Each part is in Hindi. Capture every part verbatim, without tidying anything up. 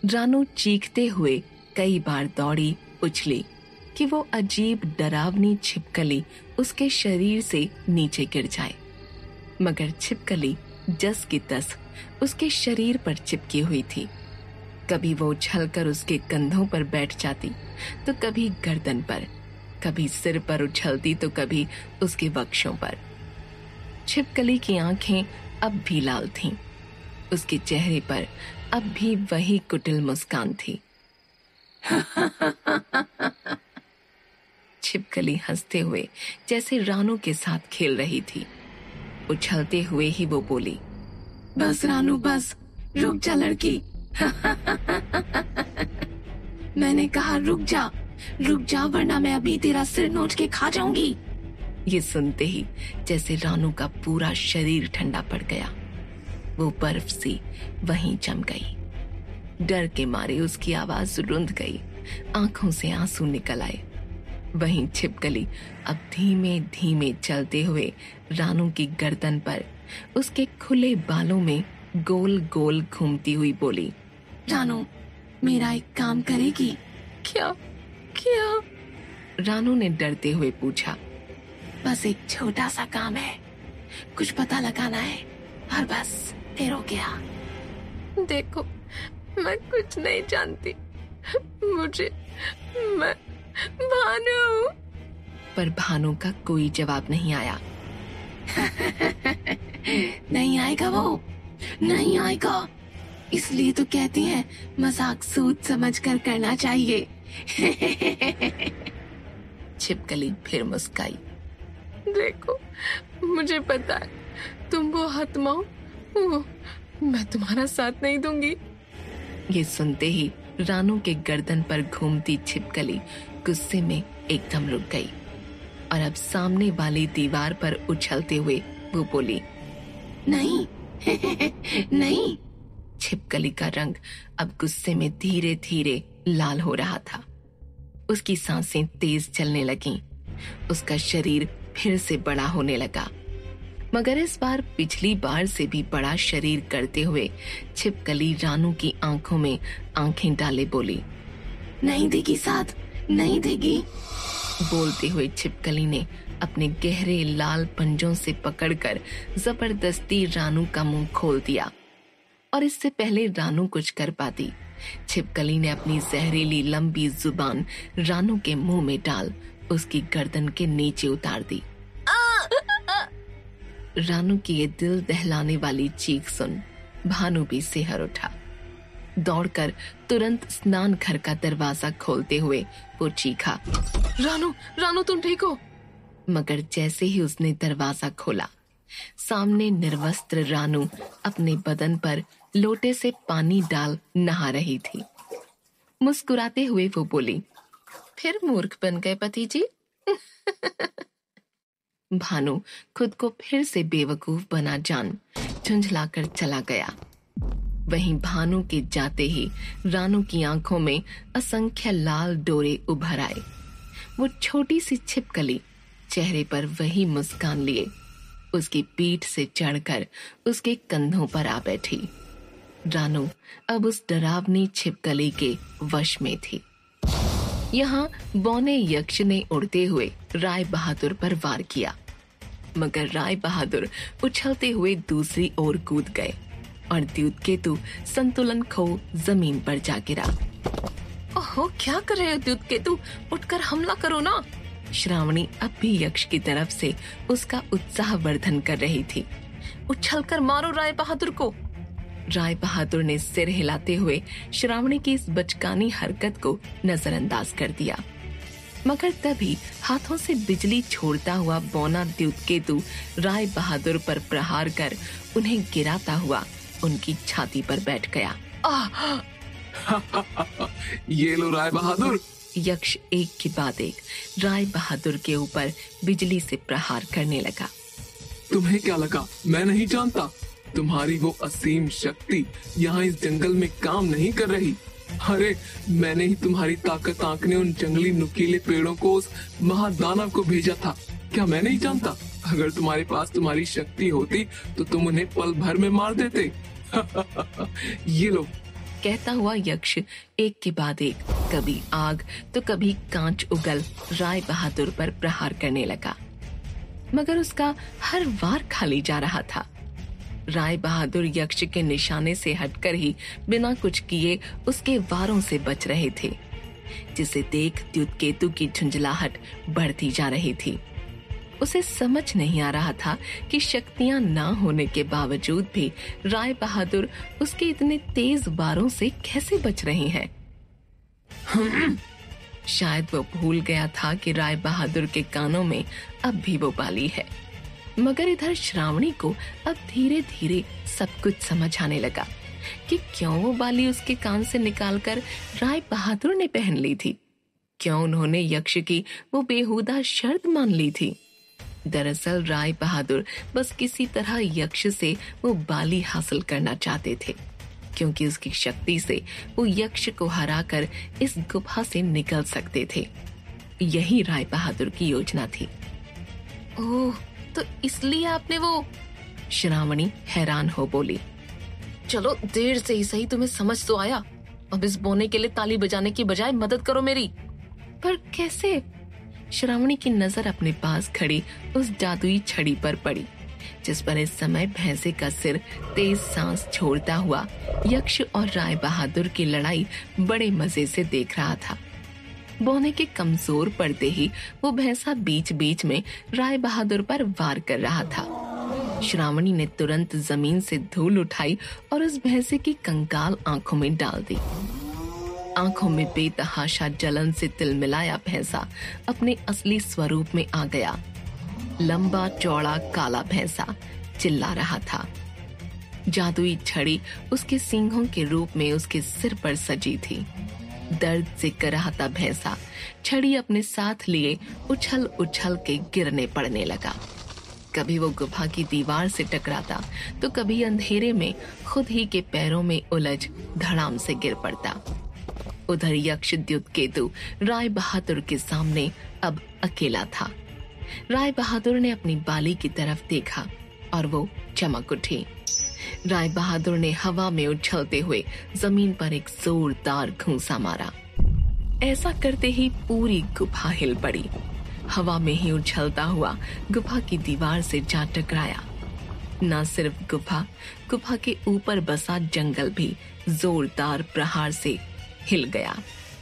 रानू चीखते हुए कई बार दौड़ी, उछली कि वो अजीब डरावनी छिपकली उसके शरीर से नीचे गिर जाए, मगर छिपकली जस की तस उसके शरीर पर चिपकी हुई थी। कभी वो उछलकर उसके कंधों पर बैठ जाती, तो कभी गर्दन पर, कभी सिर पर उछलती तो कभी उसके वक्षों पर। छिपकली की आंखें अब भी लाल थीं। उसके चेहरे पर अब भी वही कुटिल मुस्कान थी। छिपकली हंसते हुए जैसे रानू के साथ खेल रही थी। उछलते हुए ही वो बोली, बस रानू बस, रुक जा लड़की। मैंने कहा रुक जा, रुक जा, वरना मैं अभी तेरा सिर नोच के खा जाऊंगी। ये सुनते ही जैसे रानू का पूरा शरीर ठंडा पड़ गया। वो बर्फ सी वहीं जम गई। डर के मारे उसकी आवाज रुंध गई, आंखों से आंसू निकल आए। वहीं छिपकली अब धीमे धीमे चलते हुए रानू की गर्दन पर उसके खुले बालों में गोल गोल घूमती हुई बोली, रानू, मेरा एक काम करेगी? क्या क्या? रानू ने डरते हुए पूछा। बस एक छोटा सा काम है, कुछ पता लगाना है और बस फिर हो गया। देखो, मैं कुछ नहीं जानती, मुझे मैं भानु। पर भानु का कोई जवाब नहीं आया। नहीं आएगा वो, नहीं आएगा। इसलिए तो कहती हैं मजाक सोच समझ कर करना चाहिए। छिपकली फिर मुस्काई। देखो, मुझे पता है तुम वो आत्मा हो, वो मैं तुम्हारा साथ नहीं दूंगी। ये सुनते ही रानू के गर्दन पर घूमती छिपकली गुस्से में एकदम रुक गई और अब सामने वाली दीवार पर उछलते हुए वो बोली, नहीं नहीं। छिपकली का रंग अब गुस्से में धीरे धीरे लाल हो रहा था। उसकी सांसें तेज चलने लगीं। उसका शरीर फिर से बड़ा होने लगा, मगर इस बार पिछली बार से भी बड़ा शरीर करते हुए छिपकली रानू की आंखों में आंखें डाले बोली, नहीं देगी साथ, नहीं देगी। बोलते हुए छिपकली ने अपने गहरे लाल पंजों से पकड़कर जबरदस्ती रानू का मुंह खोल दिया। और इससे पहले रानू कुछ कर पाती, छिपकली ने अपनी जहरीली लंबी जुबान रानू के मुंह में डाल उसकी गर्दन के नीचे उतार दी। रानू की ये दिल दहलाने वाली चीख सुन भानु भी सिहर उठा। दौड़कर तुरंत स्नान घर का दरवाजा खोलते हुए वो चीखा, रानू, रानू तुम ठीक हो? मगर जैसे ही उसने दरवाजा खोला, सामने निर्वस्त्र रानू अपने बदन पर लोटे से पानी डाल नहा रही थी। मुस्कुराते हुए वो बोली, फिर मूर्ख बन गए पति जी। भानु खुद को फिर से बेवकूफ बना जान झुंझलाकर चला गया। वहीं भानु के जाते ही रानू की आंखों में असंख्य लाल डोरे उभर आए। वो छोटी सी छिपकली चेहरे पर वही मुस्कान लिए उसकी पीठ से चढ़कर उसके कंधों पर आ बैठी। रानू अब उस डरावनी छिपकली के वश में थी। यहाँ बौने यक्ष ने उड़ते हुए राय बहादुर पर वार किया, मगर राय बहादुर उछलते हुए दूसरी ओर कूद गए और द्युतकेतु संतुलन खो जमीन पर जा गिरा। ओहो, क्या कर रहे हो द्युतकेतु? उठकर हमला करो ना। श्रावणी अब भी यक्ष की तरफ से उसका उत्साहवर्धन कर रही थी। उछलकर मारो राय बहादुर को। राय बहादुर ने सिर हिलाते हुए श्रावणी की इस बचकानी हरकत को नजरअंदाज कर दिया, मगर तभी हाथों से बिजली छोड़ता हुआ बौना द्युतकेतु राय बहादुर पर प्रहार कर उन्हें गिराता हुआ उनकी छाती पर बैठ गया। आह! ये लो राय बहादुर। यक्ष एक के बाद एक राय बहादुर के ऊपर बिजली से प्रहार करने लगा। तुम्हें क्या लगा मैं नहीं जानता? तुम्हारी वो असीम शक्ति यहाँ इस जंगल में काम नहीं कर रही। अरे मैंने ही तुम्हारी ताकत आंकने उन जंगली नुकीले पेड़ों को उस महादानव को भेजा था। क्या मैं नहीं जानता? अगर तुम्हारे पास तुम्हारी शक्ति होती तो तुम उन्हें पल भर में मार देते। ये लो। कहता हुआ यक्ष एक के बाद एक कभी आग तो कभी कांच उगल राय बहादुर पर प्रहार करने लगा, मगर उसका हर वार खाली जा रहा था। राय बहादुर यक्ष के निशाने से हटकर ही बिना कुछ किए उसके वारों से बच रहे थे, जिसे देख द्युतकेतु की झुंझलाहट बढ़ती जा रही थी। उसे समझ नहीं आ रहा था कि शक्तियां ना होने के बावजूद भी राय बहादुर उसके इतने तेज वारों से कैसे बच रहे हैं। शायद वो भूल गया था कि राय बहादुर के कानों में अब भी वो बाली है, मगर इधर श्रावणी को अब धीरे धीरे सब कुछ समझ आने लगा कि क्यों वो बाली उसके कान से निकालकर राय बहादुर ने पहन ली थी, क्यों उन्होंने यक्ष की वो बेहुदा शर्त मान ली थी। दरअसल राय बहादुर बस किसी तरह यक्ष से वो बाली हासिल करना चाहते थे, क्योंकि उसकी शक्ति से वो यक्ष को हराकर इस गुफा से निकल सकते थे। यही राय बहादुर की योजना थी। ओह, तो इसलिए आपने वो... श्रावणी हैरान हो बोली। चलो, देर से ही सही तुम्हें समझ तो आया। अब इस बोने के लिए ताली बजाने की बजाय मदद करो मेरी। पर कैसे? श्रावणी की नजर अपने पास खड़ी उस जादुई छड़ी पर पड़ी, जिस पर इस समय भैंसे का सिर तेज सांस छोड़ता हुआ यक्ष और राय बहादुर की लड़ाई बड़े मजे से देख रहा था। बोने के कमजोर पड़ते ही वो भैंसा बीच बीच में राय बहादुर पर वार कर रहा था। श्रावणी ने तुरंत जमीन से धूल उठाई और उस भैंसे की कंकाल आंखों में डाल दी। आंखों में बेतहाशा जलन से तिलमिलाया भैंसा अपने असली स्वरूप में आ गया। लंबा चौड़ा काला भैंसा चिल्ला रहा था। जादुई छड़ी उसके सींगों के रूप में उसके सिर पर सजी थी। दर्द से कराहता भैंसा छड़ी अपने साथ लिए उछल उछल के गिरने पड़ने लगा। कभी वो गुफा की दीवार से टकराता तो कभी अंधेरे में खुद ही के पैरों में उलझ धड़ाम से गिर पड़ता। उधर यक्ष द्युतकेतु राय बहादुर के सामने अब अकेला था। राय बहादुर ने अपनी बाली की तरफ देखा और वो चमक उठी। राय बहादुर ने हवा में उछलते हुए जमीन पर एक जोरदार घूंसा मारा। ऐसा करते ही पूरी गुफा हिल पड़ी। हवा में ही उछलता हुआ गुफा की दीवार से जा टकराया। न सिर्फ गुफा, गुफा के ऊपर बसा जंगल भी जोरदार प्रहार से हिल गया।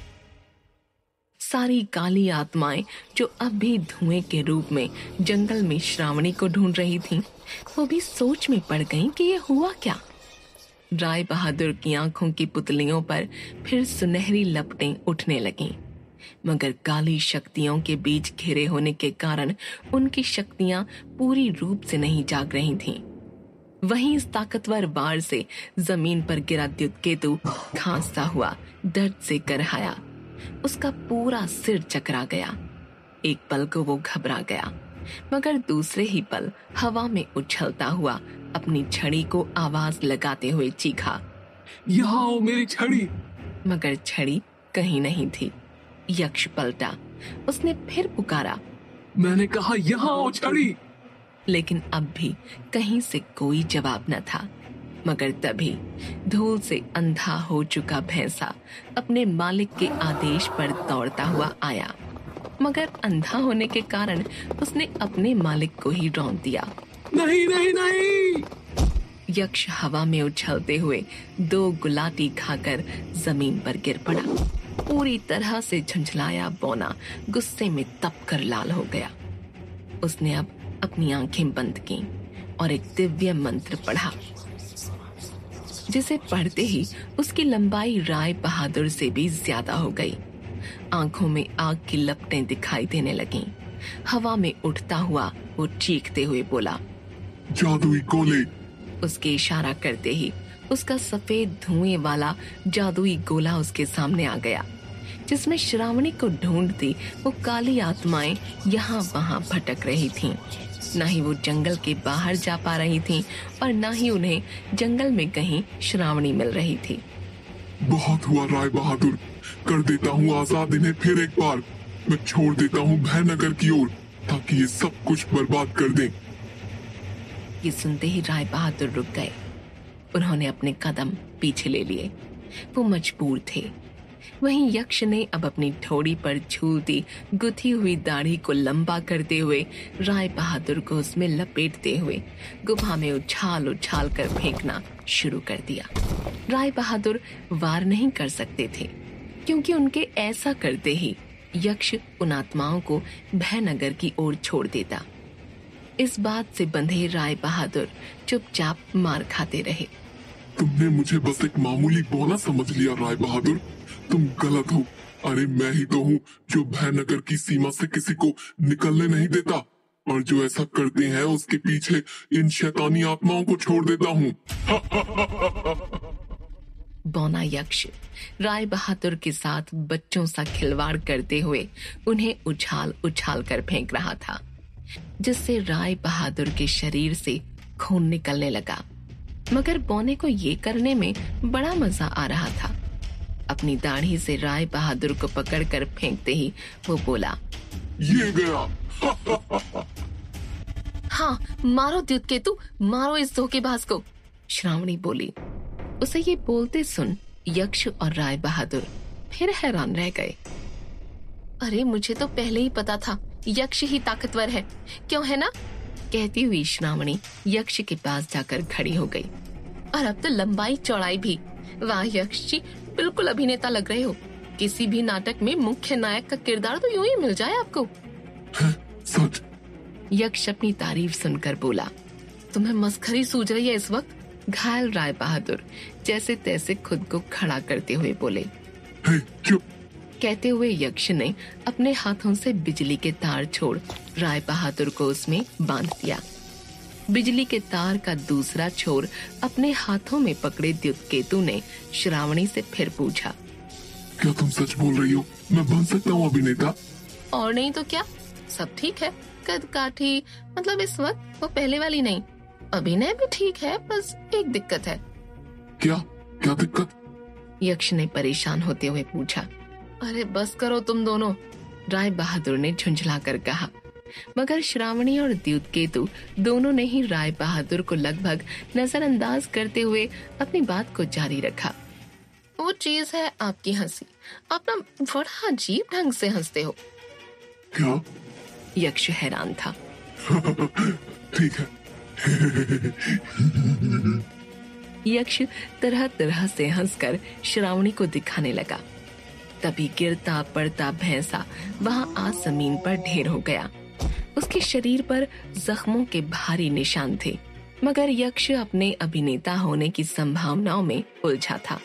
सारी काली आत्माएं जो अब भी धुएं के रूप में जंगल में श्रावणी को ढूंढ रही थीं, वो भी सोच में पड़ गईं कि ये हुआ क्या। राय बहादुर की आंखों की पुतलियों पर फिर सुनहरी लपटें उठने लगीं, मगर काली शक्तियों के बीच घिरे होने के कारण उनकी शक्तियां पूरी रूप से नहीं जाग रही थीं। वहीं इस ताकतवर वार से जमीन पर गिरा द्युतकेतु खांसता हुआ दर्द से करहाया। उसका पूरा सिर चकरा गया। एक पल को वो घबरा गया, मगर दूसरे ही पल हवा में उछलता हुआ अपनी छड़ी को आवाज लगाते हुए चीखा, यहाँ आओ मेरी छड़ी। मगर छड़ी कहीं नहीं थी। यक्ष पलटा। उसने फिर पुकारा, मैंने कहा यहाँ आओ छड़ी। लेकिन अब भी कहीं से कोई जवाब न था। मगर तभी धूल से अंधा हो चुका भैंसा अपने मालिक के आदेश पर दौड़ता हुआ आया, मगर अंधा होने के कारण उसने अपने मालिक को ही रौंद दिया। नहीं नहीं नहीं। यक्ष हवा में उछलते हुए दो गुलाटी खाकर जमीन पर गिर पड़ा। पूरी तरह से झुंझलाया बौना गुस्से में तप कर लाल हो गया। उसने अब अपनी आंखें बंद की और एक दिव्य मंत्र पढ़ा, जिसे पढ़ते ही उसकी लंबाई राय बहादुर से भी ज्यादा हो गई। आंखों में आग की लपटें दिखाई देने लगीं। हवा में उठता हुआ वो चीखते हुए बोला, जादुई गोले। उसके इशारा करते ही उसका सफेद धुएं वाला जादुई गोला उसके सामने आ गया, जिसमें श्रावणी को ढूंढती वो काली आत्माएं यहाँ वहाँ भटक रही थीं। न ही वो जंगल के बाहर जा पा रही थीं और न ही उन्हें जंगल में कहीं श्रावणी मिल रही थी। बहुत हुआ राय बहादुर, कर देता हूँ आजाद इन्हें फिर एक बार। मैं छोड़ देता हूँ भयनगर की ओर, ताकि ये सब कुछ बर्बाद कर दें। ये सुनते ही राय बहादुर रुक गए। उन्होंने अपने कदम पीछे ले लिए। वो मजबूर थे। वहीं यक्ष ने अब अपनी ठोड़ी पर झूलती गुथी हुई दाढ़ी को लंबा करते हुए राय बहादुर को उसमें लपेटते हुए गुफा में उछाल उछाल कर फेंकना शुरू कर दिया। राय बहादुर वार नहीं कर सकते थे, क्योंकि उनके ऐसा करते ही यक्ष उन आत्माओं को भयनगर की ओर छोड़ देता। इस बात से बंधे राय बहादुर चुपचाप मार खाते रहे। तुमने मुझे बस एक मामूली बौना समझ लिया राय बहादुर, तुम गलत हो। अरे मैं ही तो हूँ जो भयनगर की सीमा से किसी को निकलने नहीं देता, और जो ऐसा करते हैं उसके पीछे इन शैतानी आत्माओं को छोड़ देता हूँ। बौना यक्ष राय बहादुर के साथ बच्चों सा खिलवाड़ करते हुए उन्हें उछाल उछाल कर फेंक रहा था, जिससे राय बहादुर के शरीर से खून निकलने लगा। मगर बौने को ये करने में बड़ा मजा आ रहा था। अपनी दाढ़ी से राय बहादुर को पकड़कर फेंकते ही वो बोला, ये गया। हाँ, मारो द्युतकेतु, मारो इस धोखेबाज को, श्रावणी बोली। उसे ये बोलते सुन यक्ष और राय बहादुर फिर हैरान रह गए। अरे मुझे तो पहले ही पता था यक्ष ही ताकतवर है, क्यों है ना? कहती हुई श्रावणी यक्ष के पास जाकर खड़ी हो गई। और अब तो लंबाई चौड़ाई भी, वाह यक्ष जी, बिल्कुल अभिनेता लग रहे हो। किसी भी नाटक में मुख्य नायक का किरदार तो यूं ही मिल जाए आपको। सच? यक्ष अपनी तारीफ सुनकर बोला। तुम्हें मस्खरी सूझ रही है इस वक्त? घायल राय बहादुर जैसे तैसे खुद को खड़ा करते हुए बोले। हे, चुप। कहते हुए यक्ष ने अपने हाथों से बिजली के तार छोड़ राय बहादुर को उसमें बांध दिया। बिजली के तार का दूसरा छोर अपने हाथों में पकड़े द्युतकेतु ने श्रावणी से फिर पूछा, क्या तुम सच बोल रही हो? मैं बन सकता हूँ अभिनेता? और नहीं तो क्या, सब ठीक है। कद काठी, मतलब इस वक्त वो पहले वाली नहीं। अभिनय भी ठीक है, बस एक दिक्कत है। क्या क्या दिक्कत? यक्ष ने परेशान होते हुए पूछा। अरे बस करो तुम दोनों, राय बहादुर ने झुंझला कर कहा। मगर श्रावणी और द्युतकेतु दोनों ने ही राय बहादुर को लगभग नजरअंदाज करते हुए अपनी बात को जारी रखा। वो चीज है आपकी हंसी, आप ना बड़ा अजीब ढंग से हंसते हो। क्या? यक्ष हैरान था। ठीक है। यक्ष तरह तरह से हंसकर श्रावणी को दिखाने लगा। तभी गिरता पड़ता भैंसा वहां आज जमीन पर ढेर हो गया। उसके शरीर पर जख्मों के भारी निशान थे, मगर यक्ष अपने अभिनेता होने की संभावनाओं में उलझा था।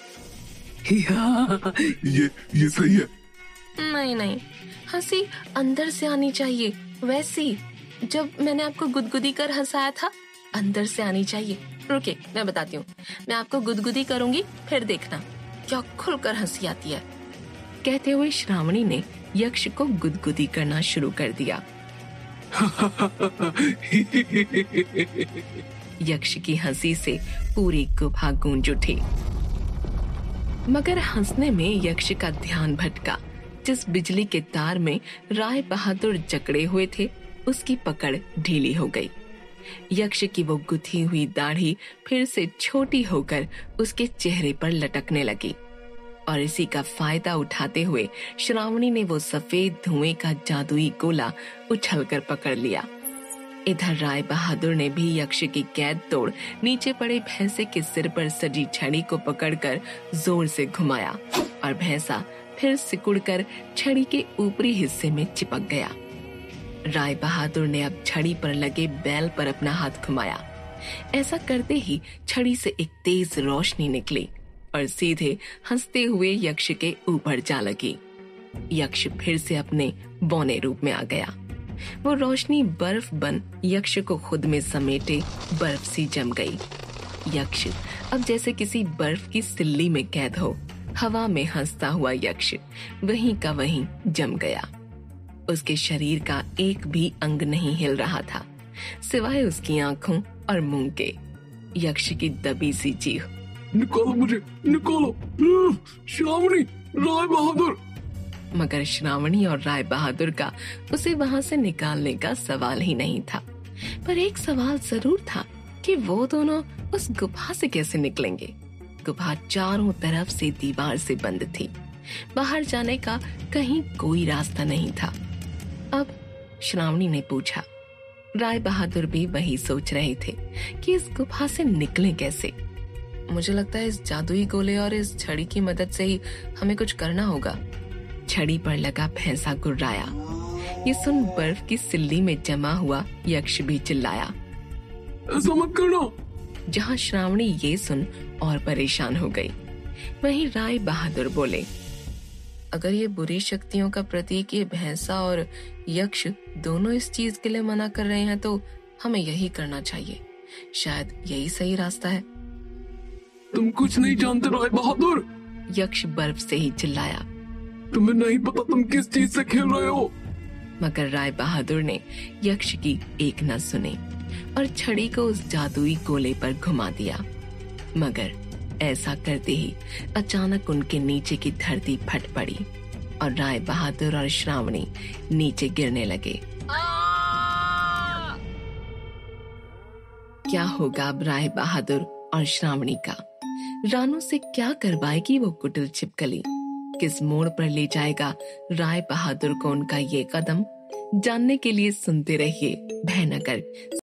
ये ये सही है। नहीं नहीं, हंसी अंदर से आनी चाहिए, वैसी जब मैंने आपको गुदगुदी कर हंसाया था, अंदर से आनी चाहिए। रुके, मैं बताती हूँ। मैं आपको गुदगुदी करूंगी, फिर देखना क्या खुलकर हंसी आती है। कहते हुए श्रावणी ने यक्ष को गुदगुदी करना शुरू कर दिया। यक्ष की हंसी से पूरी गुफा गूंज उठी। मगर हंसने में यक्ष का ध्यान भटका। जिस बिजली के तार में राय बहादुर जकड़े हुए थे, उसकी पकड़ ढीली हो गई। यक्ष की वो गुथी हुई दाढ़ी फिर से छोटी होकर उसके चेहरे पर लटकने लगी, और इसी का फायदा उठाते हुए श्रावणी ने वो सफेद धुएं का जादुई गोला उछलकर पकड़ लिया। इधर राय बहादुर ने भी यक्ष की कैद तोड़ नीचे पड़े भैंसे के सिर पर सजी छड़ी को पकड़कर जोर से घुमाया, और भैंसा फिर सिकुड़कर छड़ी के ऊपरी हिस्से में चिपक गया। राय बहादुर ने अब छड़ी पर लगे बैल पर अपना हाथ घुमाया। ऐसा करते ही छड़ी से एक तेज रोशनी निकली और सीधे हंसते हुए यक्ष के ऊपर जा लगी। यक्ष फिर से अपने बौने रूप में आ गया। वो रोशनी बर्फ बन यक्ष को खुद में समेटे बर्फ सी जम गई। यक्ष अब जैसे किसी बर्फ की सिल्ली में कैद हो, हवा में हंसता हुआ यक्ष वहीं का वहीं जम गया। उसके शरीर का एक भी अंग नहीं हिल रहा था, सिवाय उसकी आंखों और मुंह के। यक्ष की दबी सी चीख, निकालो मुझे, निकालो, श्रावणी, राय बहादुर। मगर श्रावणी और राय बहादुर का उसे वहां से निकालने का सवाल ही नहीं था। पर एक सवाल जरूर था कि वो दोनों उस गुफा से कैसे निकलेंगे। गुफा चारों तरफ से दीवार से बंद थी। बाहर जाने का कहीं कोई रास्ता नहीं था। अब श्रावणी ने पूछा। राय बहादुर भी वही सोच रहे थे कि इस गुफा से निकलें कैसे। मुझे लगता है इस जादुई गोले और इस छड़ी की मदद से ही हमें कुछ करना होगा। छड़ी पर लगा भैंसा गुर्राया। ये सुन बर्फ की सिल्ली में जमा हुआ यक्ष भी चिल्लाया, ऐसा मत करना। जहाँ श्रावणी ये सुन और परेशान हो गई। वहीं राय बहादुर बोले, अगर ये बुरी शक्तियों का प्रतीक ये भैंसा और यक्ष दोनों इस चीज के लिए मना कर रहे हैं तो हमें यही करना चाहिए। शायद यही सही रास्ता है। तुम कुछ नहीं जानते राय बहादुर, यक्ष बर्फ से ही चिल्लाया। तुम्हें नहीं पता तुम किस चीज से खेल रहे हो। मगर राय बहादुर ने यक्ष की एक न सुनी और छड़ी को उस जादुई गोले पर घुमा दिया। मगर ऐसा करते ही अचानक उनके नीचे की धरती फट पड़ी और राय बहादुर और श्रावणी नीचे गिरने लगे। क्या होगा अब राय बहादुर और श्रावणी का? रानू से क्या करवाएगी वो कुटिल छिपकली? किस मोड़ पर ले जाएगा राय बहादुर को उनका ये कदम? जानने के लिए सुनते रहिए भयनगर।